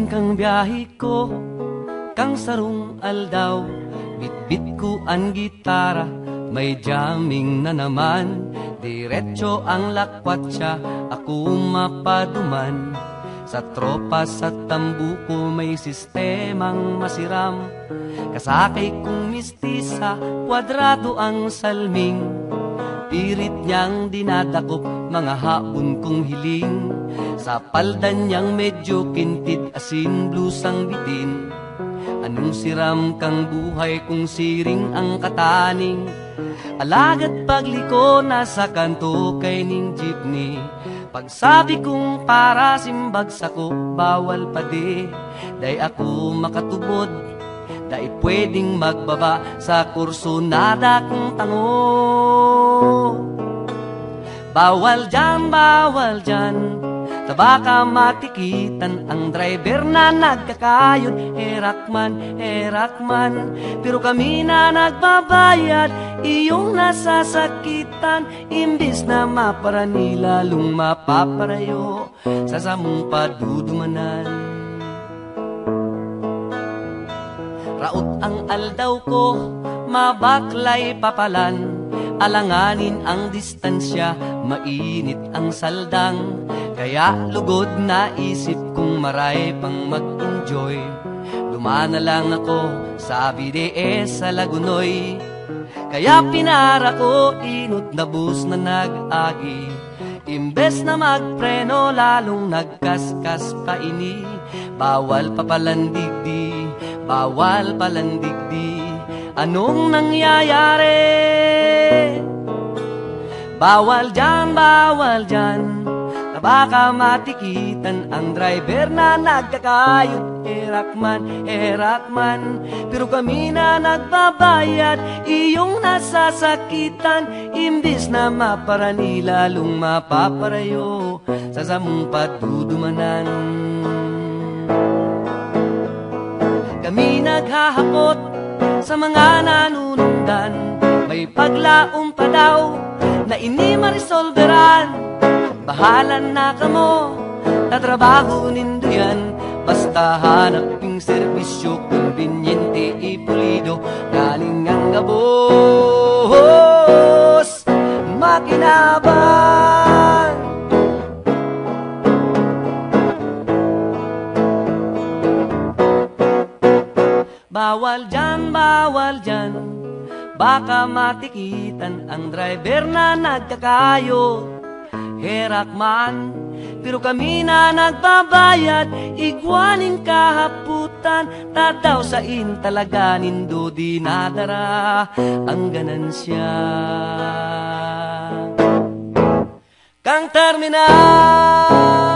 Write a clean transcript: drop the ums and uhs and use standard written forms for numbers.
kang biyahe ko, kang sarong aldaw, bitbit ko ang gitara, may jamming na naman. Diretso ang lakwat siya, ako mapaduman. Sa tropa sa tambuko may sistemang masiram. Kasakay kong mistisa, kwadrado ang salming. Pirit niyang dinadakop, mga hapon kong hiling. Sa paldan niyang medyo kintid, asin blusang bitin. Anong siram kang buhay kung siring ang kataning? Alagad pagliko nasa kanto kay ning jeepney. Pagsabi kong para simbag sako, bawal pa di. Day ako makatubod, day pwedeng magbaba sa kurso na dakong tango. Bawal dyan, tabaka matikitan ang driver na nagkakayod. Herakman, pero kami na nagbabayad, iyong nasasakitan. Imbis na maparani, lalong mapaparayo sa samong padudumanan. Raot ang aldaw ko, mabaklay papalan. Alanganin ang distansya, mainit ang saldang. Kaya lugod na isip kong maray pang mag-enjoy. Dumana lang ako sa BDS sa Lagunoy. Kaya pinara ko, inot na bus na nag-agi. Imbes na magpreno, lalong nagkaskas pa ini. Bawal papalandigdi, bawal palandigdi. Anong nangyayari? Bawal dyan, baka matikitan ang driver na nagkakayod. Herakman, pero kami na nagbabayad, iyong nasasakitan. Imbis na maparani, lalong mapaparayo sa samong padudumanan. Kami naghahakot sa mga nanunundan, may paglaom pa daw na ini marisolveran. Bahalan na kamo, tatrabaho nindo yan. Basta hanaping serbisyo, konbinyente, ipulido. Galing ang gabos, makinabang. Bawal dyan, baka matikitan ang driver na nagkakayo. Herakman, pero kami na nagbabayad, igwaning kahaputan. Tadaw sa in talaga nindo dinadara ang ganansya. Kang terminal